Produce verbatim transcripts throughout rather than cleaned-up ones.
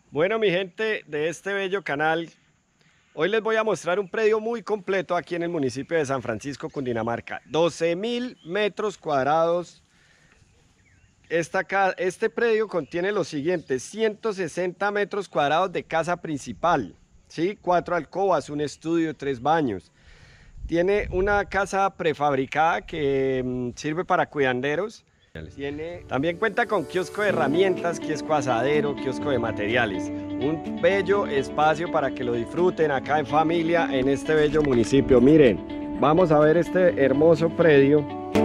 Bueno, mi gente de este bello canal, hoy les voy a mostrar un predio muy completo aquí en el municipio de San Francisco, Cundinamarca. doce mil metros cuadrados. Esta ca- este predio contiene los siguientes: ciento sesenta metros cuadrados de casa principal, ¿sí? Cuatro alcobas, un estudio, tres baños. Tiene una casa prefabricada que mm, sirve para cuidanderos. Tiene, también cuenta con kiosco de herramientas, kiosco asadero, kiosco de materiales. Un bello espacio para que lo disfruten acá en familia en este bello municipio. Miren, vamos a ver este hermoso predio.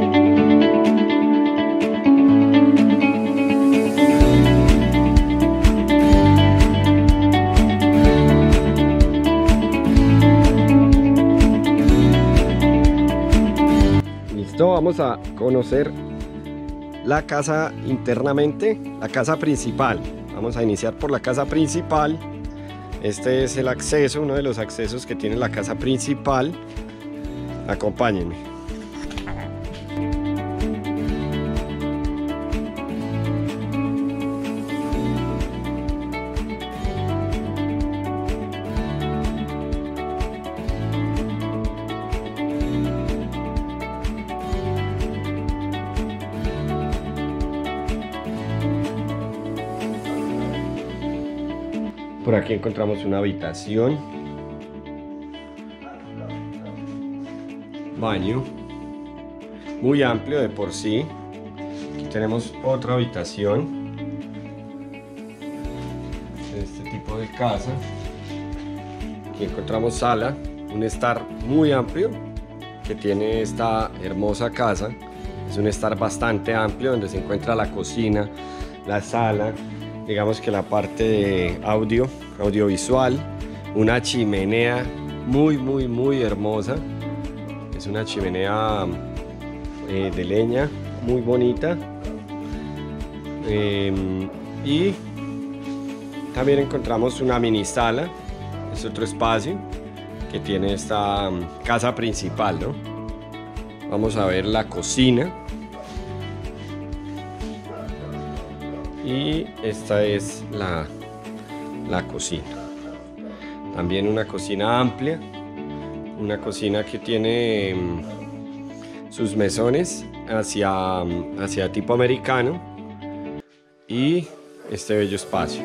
Listo, vamos a conocer la casa internamente, la casa principal. Vamos a iniciar por la casa principal. Este es el acceso, uno de los accesos que tiene la casa principal. Acompáñenme. Por aquí encontramos una habitación, baño, muy amplio de por sí. Aquí tenemos otra habitación de este tipo de casa. Aquí encontramos sala, un estar muy amplio que tiene esta hermosa casa. Es un estar bastante amplio donde se encuentra la cocina, la sala, digamos que la parte de audio, audiovisual, una chimenea muy muy muy hermosa. Es una chimenea eh, de leña muy bonita. Eh, y también encontramos una mini sala, es otro espacio que tiene esta um, casa principal, ¿no? Vamos a ver la cocina. Y esta es la, la cocina. También una cocina amplia, una cocina que tiene um, sus mesones hacia, um, hacia tipo americano y este bello espacio.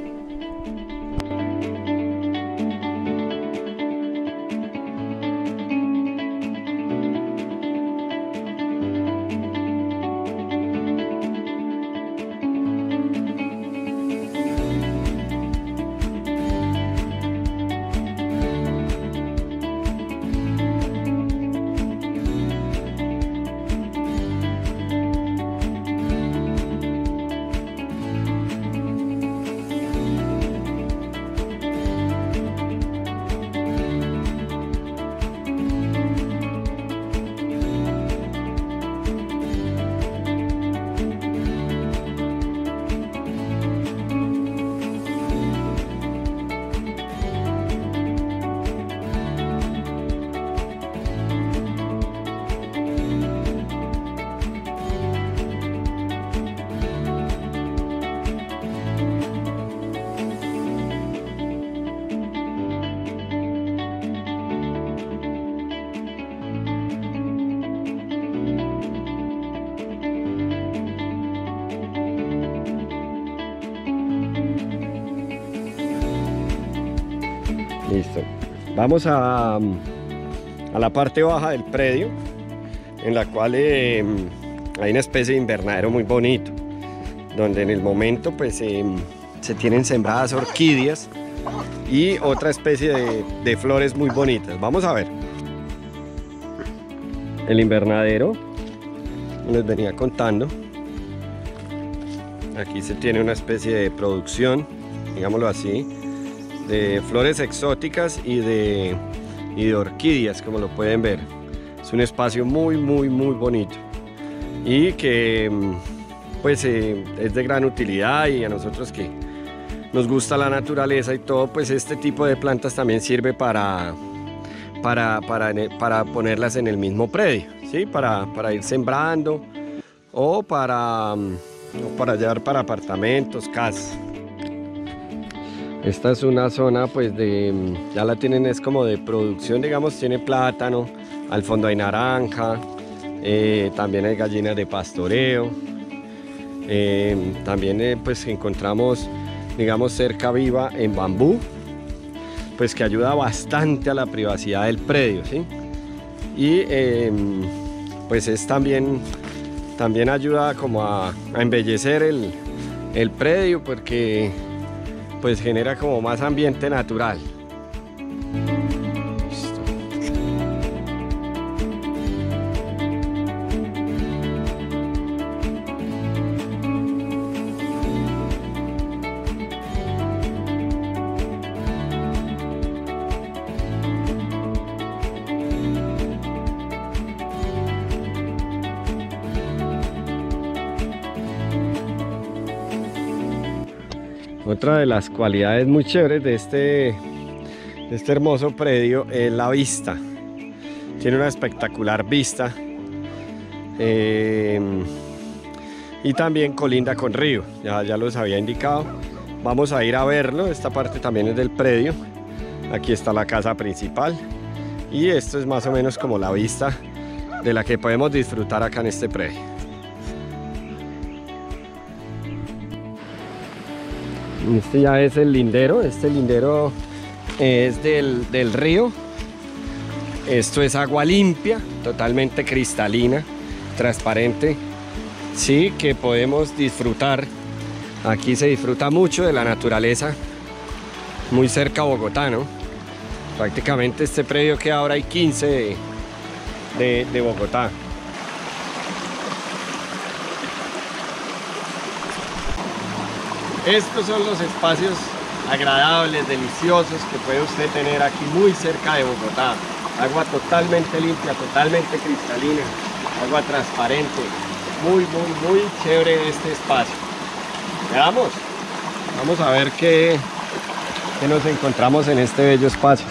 Listo. Vamos a, a la parte baja del predio, en la cual eh, hay una especie de invernadero muy bonito, donde en el momento pues eh, se tienen sembradas orquídeas y otra especie de, de flores muy bonitas. Vamos a ver. El invernadero, les venía contando, aquí se tiene una especie de producción, digámoslo así, de flores exóticas y de, y de orquídeas, como lo pueden ver. Es un espacio muy muy muy bonito y que pues eh, es de gran utilidad, y a nosotros que nos gusta la naturaleza y todo, pues este tipo de plantas también sirve para, para, para, para ponerlas en el mismo predio, ¿sí? Para, para ir sembrando o para, o para llevar para apartamentos, casas. Esta es una zona pues de, ya la tienen, es como de producción, digamos, tiene plátano, al fondo hay naranja, eh, también hay gallinas de pastoreo, eh, también eh, pues encontramos, digamos, cerca viva en bambú, pues que ayuda bastante a la privacidad del predio, ¿sí? Y eh, pues es también, también ayuda como a, a embellecer el, el predio, porque pues genera como más ambiente natural. Listo. Otra de las cualidades muy chéveres de este, de este hermoso predio es la vista. Tiene una espectacular vista eh, y también colinda con río, ya, ya los había indicado. Vamos a ir a verlo. Esta parte también es del predio. Aquí está la casa principal y esto es más o menos como la vista de la que podemos disfrutar acá en este predio. Este ya es el lindero. Este lindero es del, del río. Esto es agua limpia, totalmente cristalina, transparente, sí, que podemos disfrutar. Aquí se disfruta mucho de la naturaleza, muy cerca a Bogotá, ¿no? Prácticamente este predio queda ahora hay quince de, de, de Bogotá. Estos son los espacios agradables, deliciosos que puede usted tener aquí muy cerca de Bogotá. Agua totalmente limpia, totalmente cristalina, agua transparente. Muy, muy, muy chévere este espacio. Veamos, vamos a ver qué, qué nos encontramos en este bello espacio.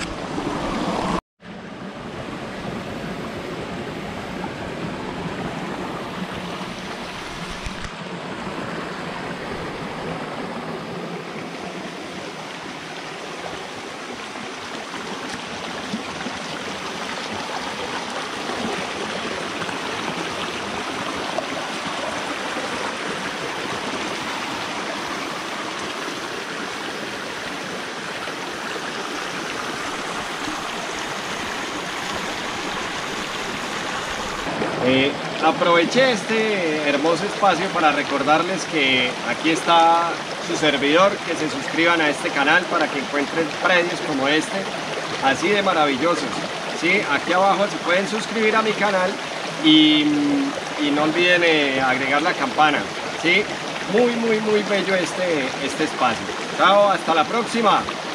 Eh, aproveché este hermoso espacio para recordarles que aquí está su servidor, que se suscriban a este canal para que encuentren predios como este, así de maravillosos. ¿Sí? Aquí abajo se pueden suscribir a mi canal y, y no olviden eh, agregar la campana. ¿Sí? Muy, muy, muy bello este, este espacio. Chao, hasta la próxima.